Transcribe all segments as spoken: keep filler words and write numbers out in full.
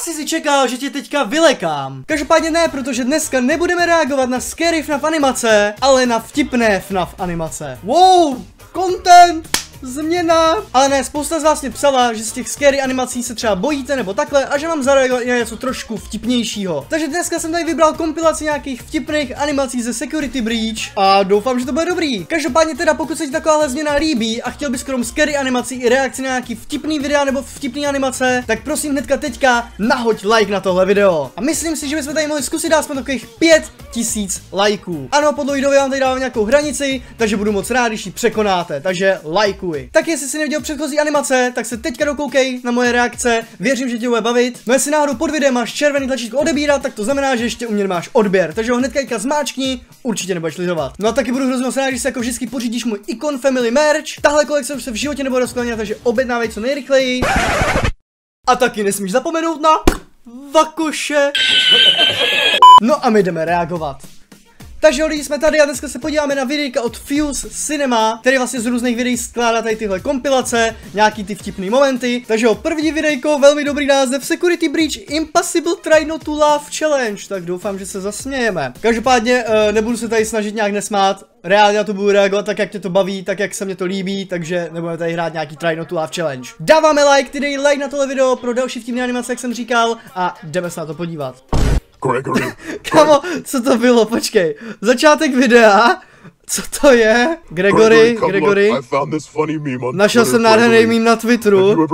Asi si čekal, že tě teďka vylekám. Každopádně ne, protože dneska nebudeme reagovat na scary F NAF animace, ale na vtipné F NAF animace. Wow, content! Změna. Ale ne, spousta z vás mě psala, že z těch scary animací se třeba bojíte nebo takhle a že mám zareagovat i na něco trošku vtipnějšího. Takže dneska jsem tady vybral kompilaci nějakých vtipných animací ze Security Breach a doufám, že to bude dobrý. Každopádně teda, pokud se ti takováhle změna líbí a chtěl bys krom scary animací i reakci na nějaký vtipný videa nebo vtipný animace, tak prosím hnedka teďka nahoď like na tohle video. A myslím si, že bychom tady mohli zkusit dát aspoň takových pět tisíc lajků. Ano, po dlouhé době vám tady dávám nějakou hranici, takže budu moc rád, když ji překonáte. Takže lajkuj. Tak jestli jsi neviděl předchozí animace, tak se teďka dokoukej na moje reakce, věřím, že tě bude bavit. No jestli náhodou pod videem máš červený tlačítko odebírat, tak to znamená, že ještě u mě máš odběr, takže ho hnedka teďka zmáčkni, určitě nebudeš litovat. No a taky budu hrozně rád, když se jako vždycky pořídíš můj Icon Family merch. Tahle kolekce už se v životě nebude rozklánět, takže objednávej co nejrychleji. A taky nesmíš zapomenout na vakoše. No a my jdeme reagovat. Takže lidi, jsme tady a dneska se podíváme na videjka od Fuse Cinema, který vlastně z různých videí skládá tady tyhle kompilace, nějaký ty vtipný momenty. Takže jo, první videjko, velmi dobrý název, Security Breach Impossible Try Not to Laugh Challenge, tak doufám, že se zasmějeme. Každopádně uh, nebudu se tady snažit nějak nesmát, reálně na to budu reagovat tak, jak tě to baví, tak, jak se mě to líbí, takže nebudeme tady hrát nějaký Try Not to Laugh Challenge. Dáváme like, ty dej like na tohle video pro další vtipné animace, jak jsem říkal, a jdeme se na to podívat. Gregory. Kamo, co to bylo? Počkej. Začátek videa. Co to je? Gregory, Gregory. Našel jsem nádherný meme na Twitteru.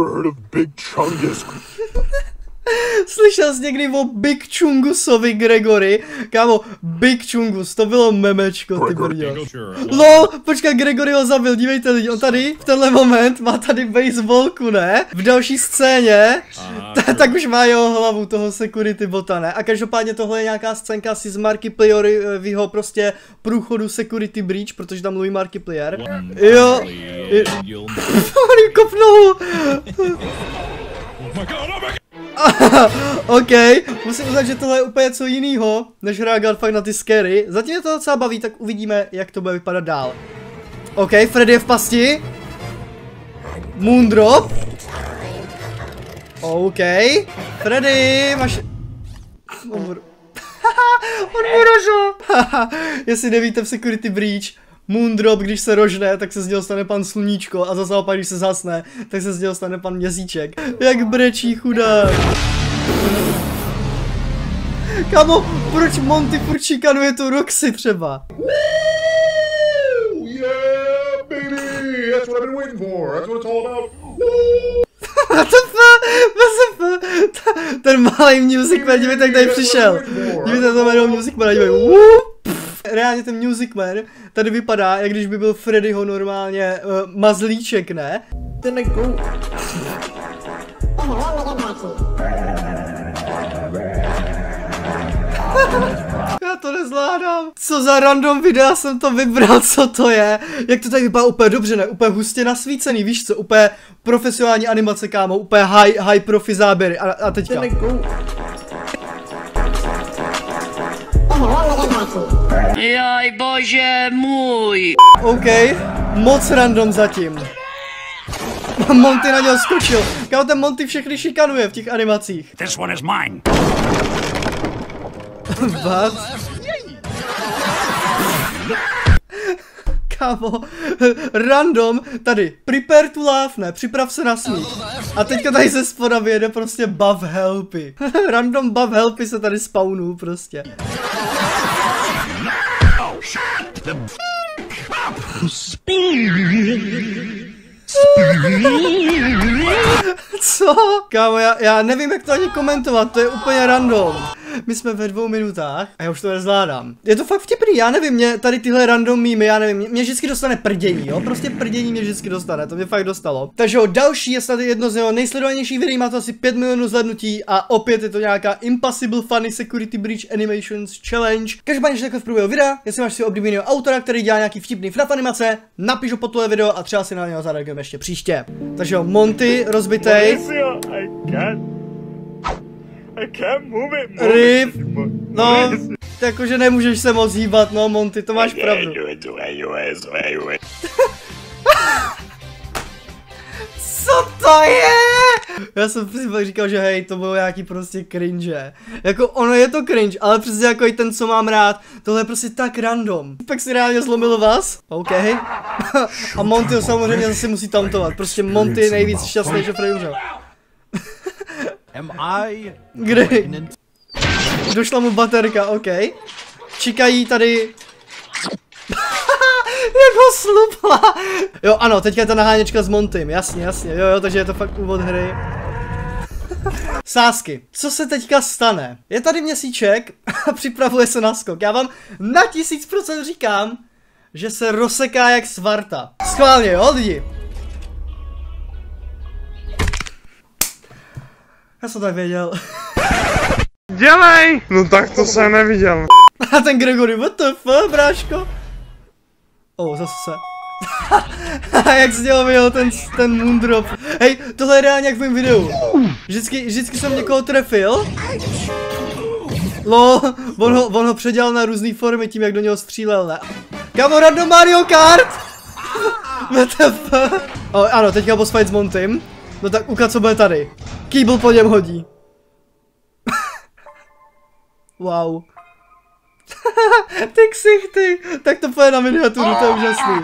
Slyšel jsi někdy o Big Chungusovi, Gregory? Kámo, Big Chungus, to bylo memečko, ty brďo. Lol, počkej, Gregory ho zabil, dívejte lidi, on tady, v tenhle moment, má tady baseballku, ne? V další scéně, tak už má jeho hlavu, toho security bota, ne? A každopádně tohle je nějaká scénka asi z Markiplier v jeho prostě průchodu Security Breach, protože tam mluví Markiplier. Jo. On kopnul. OK, musím uznat, že tohle je úplně něco jiného, než reagovat fakt na ty scary. Zatím je to docela baví, tak uvidíme, jak to bude vypadat dál. OK, Freddy je v pasti. Moondrop. OK, Freddy, máš... On mu... On mu rožil. Jestli nevíte, v Security Breach Moondrop, když se rožne, tak se z něho stane pan sluníčko a zase opak, když se zasne, tak se z něho stane pan měsíček. Jak brečí chudák. Kamo, proč Monty furt šikanuje tu Roxy třeba? Yeah, baby, that's what I've been waiting for. That's what it's all about. Ten malý music man, dívejte, jak tady přišel. Dívejte, to jméno music man, dívejte. Reálně ten Music Man tady vypadá, jak když by byl Freddyho normálně uh, mazlíček, ne? Ten jako... Já to nezvládám. Co za random videa jsem to vybral, co to je? Jak to tady vypadá úplně dobře, ne? Úplně hustě nasvícený, víš co? Úplně profesionální animace, kámo, úplně high, high profi záběry. A, a teďka. Ten jako... Jaj, bože můj. OK, moc random zatím. Monty na něho skočil. Kámo, ten Monty všechny šikanuje v těch animacích. This one is mine. What? Kámo, random, tady, prepare to laugh, ne, připrav se na smích. A teďka tady ze spoda vyjede prostě buff helpy. Random buff helpy se tady spawnou prostě. Co? Kámo, já, já nevím, jak to ani komentovat, to je úplně random. My jsme ve dvou minutách a já už to nezvládám. Je to fakt vtipný, já nevím, mě tady tyhle random mýmy, já nevím, mě, mě vždycky dostane prdění, jo, prostě prdění mě vždycky dostane, to mě fakt dostalo. Takže jo, další je tady jedno z jeho nejsledovanějších videí, má to asi pět milionů zhlédnutí a opět je to nějaká Impossible Funny Security Breach Animations Challenge. Každopádně, že takhle v průběhu videa, jestli máš si oblíbeného autora, který dělá nějaký vtipný F NAF animace, napiš ho pod tohle video a třeba si na něho zareagujeme ještě příště. Takže jo, Monty rozbitej. I can't move it. Rip. No, jakože nemůžeš se moc hýbat, no Monty, to máš pravdu. Co to je? Já jsem si pak říkal, že hej, to bylo nějaký prostě cringe. Jako ono je to cringe, ale přesně jako i ten, co mám rád, tohle je prostě tak random. Pak si reálně zlomil vás, OK. A Monty samozřejmě zase musí tautovat, prostě Monty je nejvíc šťastný, že Freddy umřel. Am I? Kde? Došla mu baterka, OK. Čekají tady. Jak ho slupla. Jo, ano, teďka je ta naháněčka s Montym, jasně, jasně, jo, jo, takže je to fakt úvod hry. Sázky. Co se teďka stane? Je tady měsíček a připravuje se na skok. Já vám na tisíc procent říkám, že se rozseká jak svarta. Schválně, jo, lidi. Já jsem tak věděl. Dělej! No tak to jsem neviděl. A ten Gregory, what the fuck, bráško? Oh, zase se. Jak z něho vyjel ten, ten moondrop. Hej, tohle je reálně jak v mém videu. Vždycky, vždycky jsem někoho trefil. Lo, on ho, on ho předělal na různé formy tím, jak do něho střílel, ne? Kamo, random Mario Kart! What the fuck? Oh, ano, teďka boss fight s Montym. No tak ukaď, co bude tady. Kýbl po něm hodí. Wow. Ty ksichty, tak to pojde na miniaturu, to je úžasný.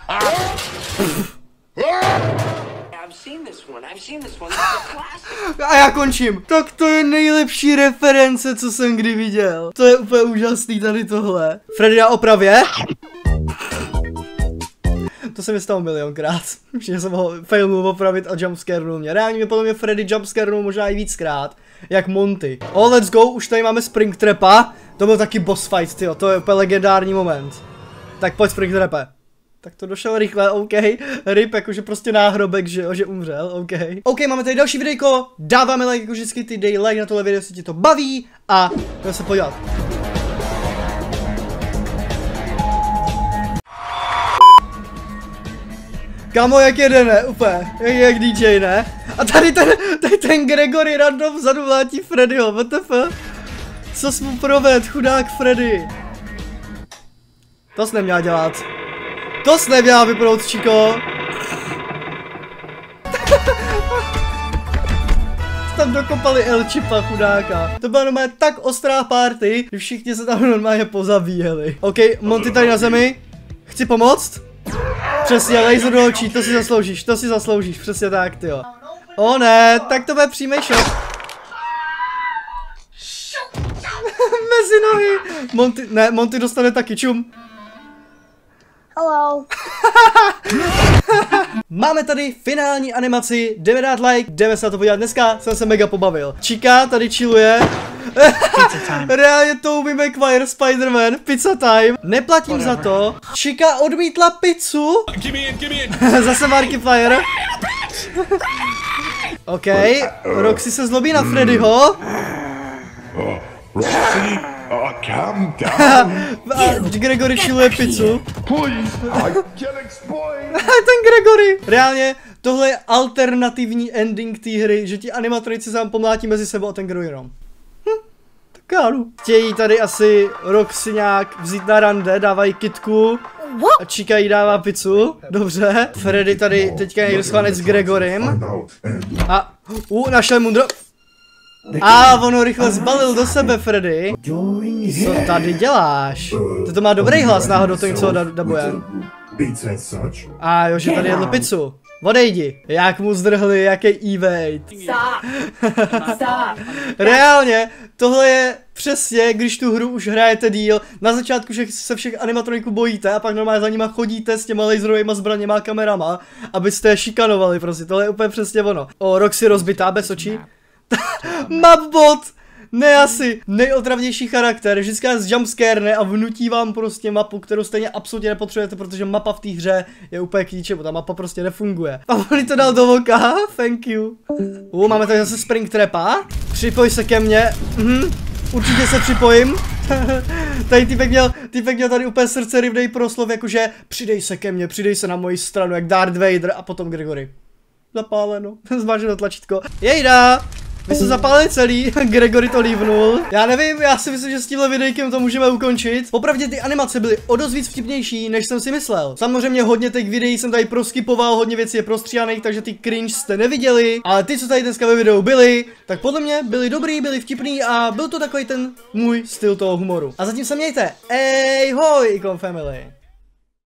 A já končím. Tak to je nejlepší reference, co jsem kdy viděl. To je úplně úžasný tady tohle. Freddy na opravě. To se mi stalo milionkrát, že jsem ho failnul opravit a jumpscarnul mě. Reálně mi podle mě Freddy jumpscarnul možná i víckrát, jak Monty. Oh, let's go, už tady máme Springtrapa. To byl taky boss fight, tyjo, to je úplně legendární moment. Tak pojď Springtrape. Tak to došel rychle, OK. Rip, jakože prostě náhrobek, že jo, že umřel, OK. OK, máme tady další videjko, dáváme like, jako vždycky, ty dej like na tohle video, jestli ti to baví a jdeme se podívat. Kamo, jak jede, ne? Úplně, jak, jak D J, ne? A tady ten, tady ten Gregory random vzadu vlátí Freddyho, what the fuck? Co jsi mu proved, chudák Freddy? To jsi neměl dělat. To jsi neměl vypnout, čiko. Tam dokopali Elčipa, chudáka. To byla normálně tak ostrá party, že všichni se tam normálně pozabíjeli. OK, Monty tady na zemi. Chci pomoct? Přesně, laser do očí, to si zasloužíš, to si zasloužíš, přesně tak, tyjo. O ne, tak to bude přímý šok. Mezi nohy. Monty, ne, Monty dostane taky, čum. Hello. Máme tady finální animaci, jdeme dát like, jdeme se na to podívat. Dneska jsem se mega pobavil. Chica tady chilluje. Reálně to umí McQuire, Spider-Man, pizza time. Neplatím za to. Chica odmítla pizzu. Zase Markiplier. OK, Roxy se zlobí na Freddyho. Roxy, uh, calm down. A Gregory chilluje pizzu. Please, I can't explain. Ten Gregory. Reálně tohle je alternativní ending té hry, že ti animatronici se vám pomlátí mezi sebou a ten Gregory jenom. Hm, tak já jdu. Chtějí tady asi Roxy nějak vzít na rande, dávají kitku. A Chica jí dává pizzu. Dobře. Freddy tady teďka někde schválně s Gregorym. A uh, našel mundro. A ono rychle zbalil do sebe, Freddy. Co tady děláš? Ty to má dobrý hlas náhodou, to něco dabuje. A jo, že tady jedl pizzu. Odejdi. Jak mu zdrhli, jaký evade. Reálně, tohle je přesně, když tu hru už hrajete díl. Na začátku všech, se všech animatroniků bojíte a pak normálně za nima chodíte s těma laserovými zbraněma a kamerama, abyste je šikanovali, prostě. Tohle je úplně přesně ono. O, Roxy rozbitá bez očí. Mapbot! Ne asi nejotravnější charakter, vždycky z jumpscare a vnutí vám prostě mapu, kterou stejně absolutně nepotřebujete, protože mapa v té hře je úplně k ničemu, ta mapa prostě nefunguje. A on to dal do voka, thank you. U, máme tady zase Springtrapa, připoj se ke mně, mhm, určitě se připojím. Tady týpek měl, týpek měl tady úplně srdce rivnej proslov, jakože přidej se ke mně, přidej se na moji stranu, jak Darth Vader a potom Gregory. Zapáleno, zváženo tlačítko. Jejda! My jsme zapálili celý, Gregory to lívnul. Já nevím, já si myslím, že s tímhle videjkem to můžeme ukončit. Popravdě ty animace byly o dost víc vtipnější, než jsem si myslel. Samozřejmě hodně těch videí jsem tady proskypoval, hodně věcí je prostříhaných, takže ty cringe jste neviděli. Ale ty, co tady dneska ve videu byli, tak podle mě byli dobrý, byli vtipný a byl to takový ten můj styl toho humoru. A zatím se mějte. Ej, hoj, Icon Family.